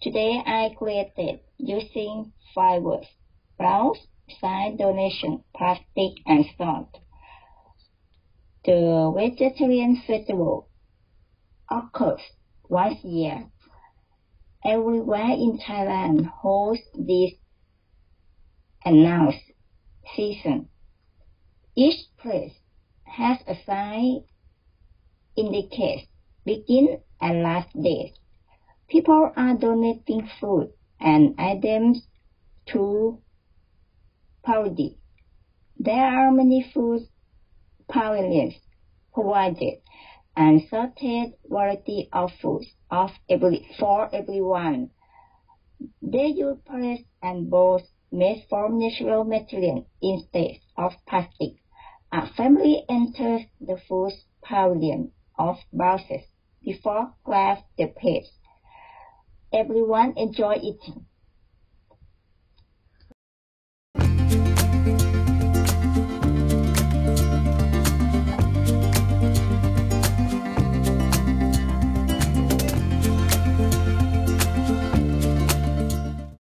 Today I created using 5 words: browse, sign, donation, plastic, and salt. The vegetarian festival occurs once a year. Everywhere in Thailand hosts this announced season. Each place has a sign indicates begin and last days. People are donating food and items to parody. There are many food pavilions provided and sorted variety of foods for everyone. They use plates and bowls made from natural material instead of plastic. A family enters the food pavilion of bouses before grab the plates. Everyone enjoy eating.